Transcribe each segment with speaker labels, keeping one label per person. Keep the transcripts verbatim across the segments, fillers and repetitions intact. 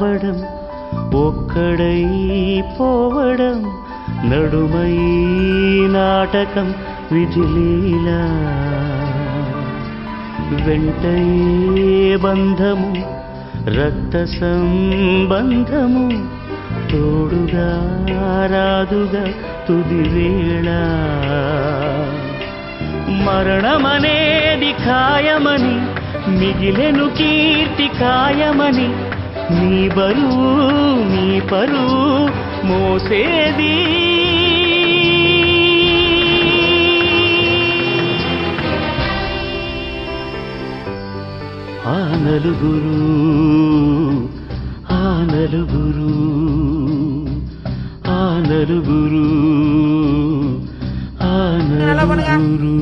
Speaker 1: రావడం ఒక్కడై పోవడం నడుమై నాటకం విధిలీలా వెంటయే బంధము రక్త సంబంధము తోడుగా రాదుగా తుది వేళ మరణమనేది ఖాయమని మిగిలెను కీర్తి కాయమని నీ బరువు నీ పరువు మోసేది ఆ నలుగురు ఆ నలుగురు ఆ నలుగురు ఆ నలుగురు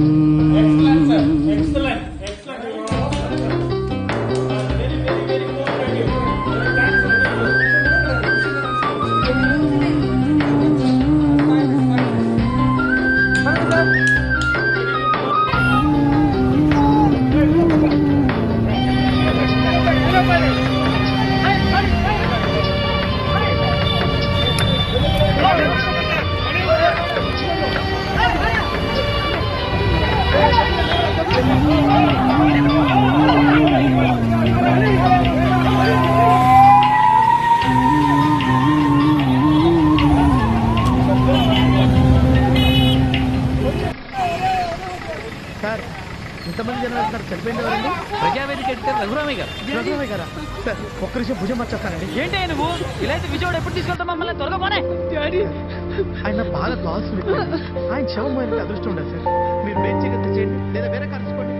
Speaker 2: సార్ ఇంతమంది జనాలు సార్ చనిపోయింది ఎవరండి?
Speaker 3: ప్రజావేదిక ఎడిటర్ రఘురామయ్య గారు.
Speaker 2: రఘురామయ్య గారా? సార్ ఒక్క నిమిషం భుజం వచ్చేస్తానండి.
Speaker 3: ఏంటి నువ్వు ఇలా అయితే విజయవాడ ఎప్పుడు తీసుకెళ్తాం మమ్మల్ని? త్వరగా పోనే.
Speaker 2: ఆయన బాగా క్లాస్ ఆయన శవం పోయినట్టు అదృష్టం ఉండదు సార్. మీరు బెంచ్ గత చేయండి లేదా వేరే కార్ తీసుకోండి.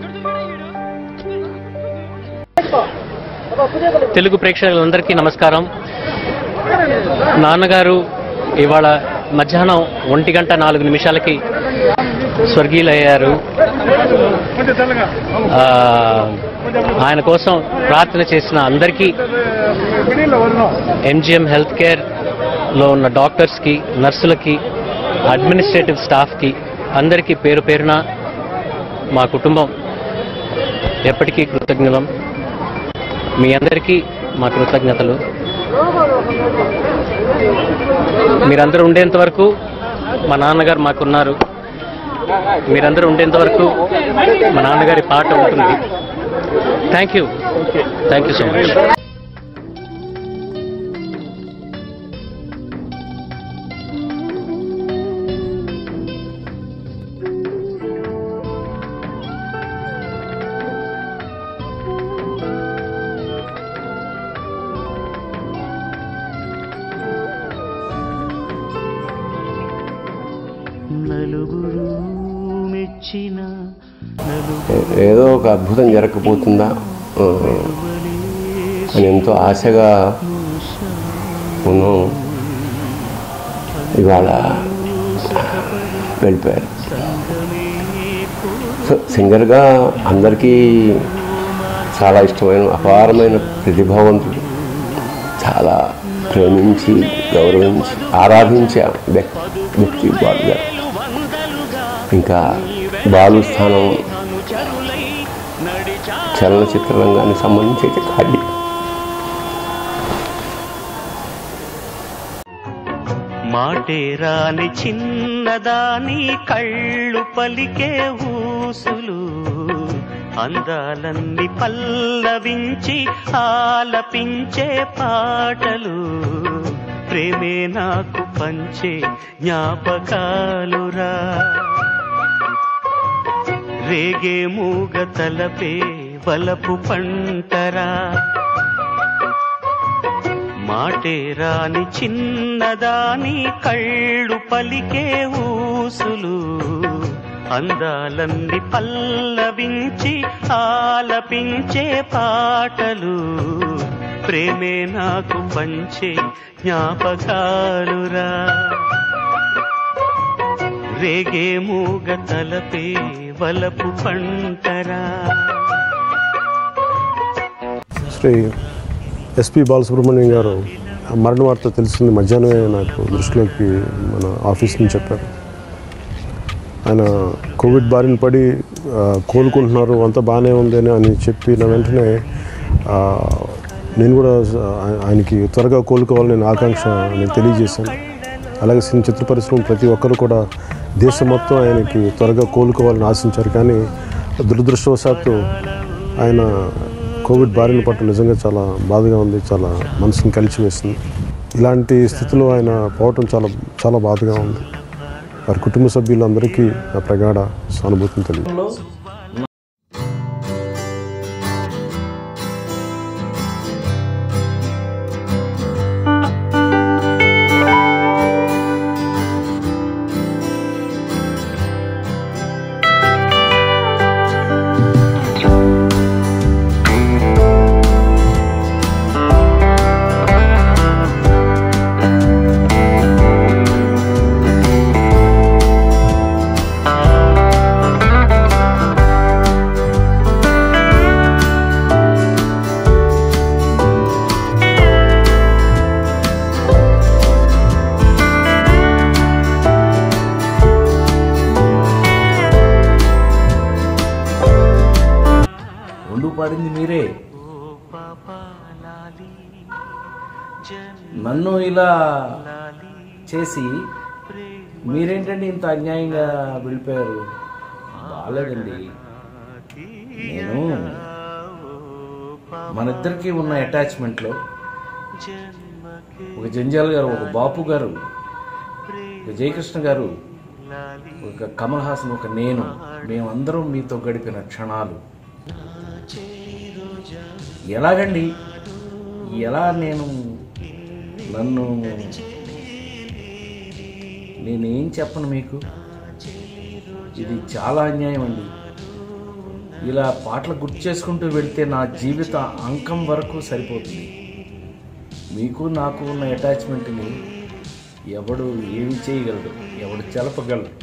Speaker 4: తెలుగు ప్రేక్షకులందరికీ నమస్కారం. నాన్నగారు ఇవాళ మధ్యాహ్నం ఒంటి గంట నాలుగు నిమిషాలకి స్వర్గీయులయ్యారు. ఆయన కోసం ప్రార్థన చేసిన అందరికీ, ఎంజిఎం హెల్త్ కేర్లో ఉన్న డాక్టర్స్కి, నర్సులకి, అడ్మినిస్ట్రేటివ్ స్టాఫ్కి అందరికీ పేరు పేరున మా కుటుంబం ఎప్పటికీ కృతజ్ఞతం. మీ అందరికీ మా కృతజ్ఞతలు. మీరందరూ ఉండేంత వరకు మా నాన్నగారు మాకున్నారు. మీరందరూ ఉండేంత వరకు మా నాన్నగారి పాట ఉంటుంది. Thank you thank you so much.
Speaker 1: నలుగురు మెచ్చిన
Speaker 5: ఏదో ఒక అద్భుతం జరగకపోతుందా అని ఎంతో ఆశగా ఉన్నాం. ఇవాళ వెళ్ళిపోయారు. సో సింగర్గా అందరికీ చాలా ఇష్టమైన అపారమైన ప్రతిభావంతుడు, చాలా ప్రేమించి గౌరవించి ఆరాధించే వ్యక్తి బాలు గారు. ఇంకా బాలు స్థానం చలనచిత్ర రంగానికి సంబంధించి అయితే ఖాళీ.
Speaker 1: మాటే రాని చిన్నదాని కళ్ళు పలికే ఊసులు అందాలన్నీ పల్లవించి ఆలపించే పాటలు ప్రేమే నాకు పంచే జ్ఞాపకాలురా రేగే మూగ తలపే వలపు పంటరా మాటే రాని చిన్నదాని కళ్ళు పలికే ఊసులు అందాలన్నీ పల్లవించి ఆలపించే పాటలు ప్రేమే నాకు పంచే జ్ఞాపకాలురా రేగే మూగ తలపే వలపు పంటరా.
Speaker 6: శ్రీ ఎస్పి బాలసుబ్రహ్మణ్యం గారు మరణ వార్త తెలిసింది మధ్యాహ్నమే నాకు దృష్టిలోకి మన ఆఫీస్ నుంచి చెప్పారు. ఆయన కోవిడ్ బారిన పడి కోలుకుంటున్నారు, అంతా బాగానే ఉంది అని చెప్పిన వెంటనే నేను కూడా ఆయ- ఆయనకి త్వరగా కోలుకోవాలని నేను ఆకాంక్ష నేను తెలియజేశాను. అలాగే సినీ చిత్ర పరిశ్రమ ప్రతి ఒక్కరు కూడా దేశం మొత్తం ఆయనకి త్వరగా కోలుకోవాలని ఆశించారు. కానీ దురదృష్టవశాత్తు ఆయన కోవిడ్ బారిన పట్టు నిజంగా చాలా బాధగా ఉంది, చాలా మనసుని కలిచివేసింది. ఇలాంటి స్థితిలో ఆయన పోవటం చాలా చాలా బాధగా ఉంది. వారి కుటుంబ సభ్యులందరికీ నా ప్రగాఢ సానుభూతిని తెలియదు.
Speaker 7: పాడింది మీరే. నన్ను ఇలా చేసి మీరేంటండి ఇంత అన్యాయంగా వెళ్ళిపోయారు? బాగాలేదండి. నేను మన ఇద్దరికి ఉన్న అటాచ్మెంట్లో ఒక జంజాల్ గారు, ఒక బాపు గారు, ఒక జయకృష్ణ గారు, ఒక కమల్ హాసన్, ఒక నేను, మేమందరం మీతో గడిపిన క్షణాలు ఎలాగండి? ఎలా నేను నన్ను నేనేం చెప్పను మీకు? ఇది చాలా అన్యాయం అండి. ఇలా పాటలు గుర్తు చేసుకుంటూ వెళితే నా జీవిత అంకం వరకు సరిపోతుంది. మీకు నాకు ఉన్న అటాచ్మెంట్ని ఎవడు ఏమి చేయగలడు, ఎవడు తెలపగలడు?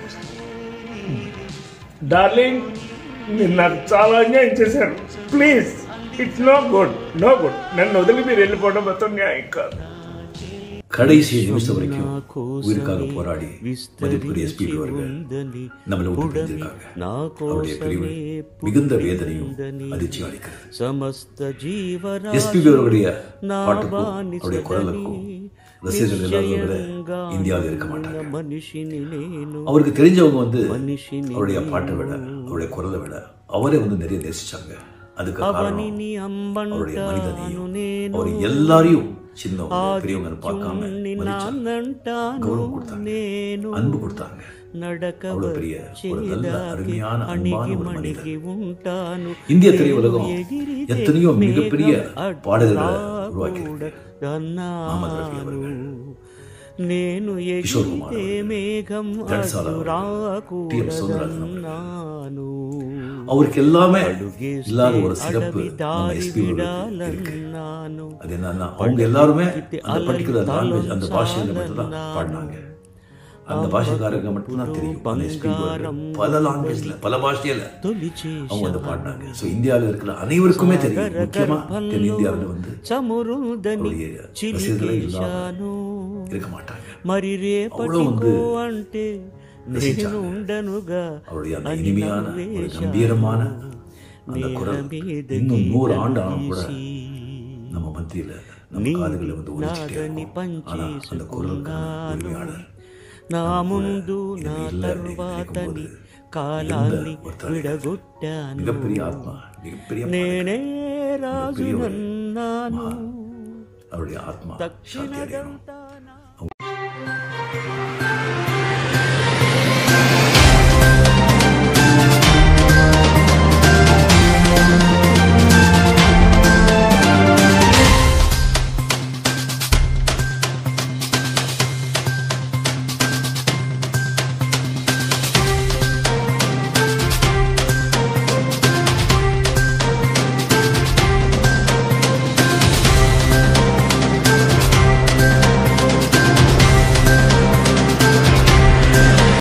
Speaker 7: డార్లింగ్, మీరు నాకు చాలా అన్యాయం చేశారు. Please, it's no good, no good. నన్ను వదిలి మీరు వెళ్ళిపోవడం మొత్తం న్యాయం காது.
Speaker 8: கடைசி நிமிஷம் வரைக்கும் உயிருக்காக போராடி மதிப்புக்குரிய எஸ்பிபி அவர்கள் நம்மளை விட்டு பிரிஞ்சிருக்காங்க. அவருடைய பிரிவு மிகுந்த வேதனையும் அதிர்ச்சி அளிக்கிறது. எஸ்பிபி அவர்களுடைய பாட்டுக்கும் அவருடைய குரலுக்கும் ரசிகர்கள் எல்லாரும் விட இந்தியாவில் இருக்க மாட்டாங்க. அவருக்கு தெரிஞ்சவங்க வந்து அவருடைய பாட்டை விட, அவருடைய குரலை விட அவரே வந்து நிறைய நேசிச்சாங்க. அதுக்கு காரணம் அவருடைய மனிதனையும், அவர் எல்லாரையும் சின்னவங்க பெரியவங்க பார்க்காம கௌரவம் கொடுத்தாங்க, அன்பு கொடுத்தாங்க. அவ்வளவு பெரிய ஒரு நல்ல அருமையான அன்பான ஒரு மனிதர். இந்திய திரையுலகம் எத்தனையோ மிகப்பெரிய பாடகர்களை உருவாக்கி இருக்கு. முகமது ரஃபி அவர்கள், கிஷோர் குமார் அவர்கள், தட்சாலா அவர்கள், டி எம் சௌந்தரராஜன் அவர்கள், அவருக்கு எல்லாமே இல்லாத ஒரு சிறப்பு நம்ம எஸ்பி இருக்கு. அது என்னன்னா, அவங்க எல்லாருமே அந்த பர்டிகுலர் லாங்குவேஜ், அந்த பாஷையில மட்டும்தான் பாடினாங்க. அந்த பாஷைக்காரங்க மட்டும்தான் தெரியும். அந்த எஸ்பி பல லாங்குவேஜ்ல, பல பாஷையில அவங்க வந்து பாடினாங்க. ஸோ இந்தியாவில் இருக்கிற அனைவருக்குமே தெரியும். முக்கியமா தென் இந்தியாவில் வந்து அவருடைய ரசிகர்களே இல்லாம இருக்க மாட்டாங்க. அவ்வளவு வந்து அவருடைய அந்த இனிமையான ஒரு கம்பீரமான அந்த குரல் இன்னும் நூறு ஆண்டு ஆனும் கூட நம்ம மத்தியில நம்ம காதுகளை வந்து ஒழிச்சுட்டே இருக்கும். ஆனா அந்த குரலுக்கான உரிமையாளர் மிகப்பெரிய ஆத்மா, மிகப்பெரிய அவருடைய ஆத்மா சாந்தி அடையணும்.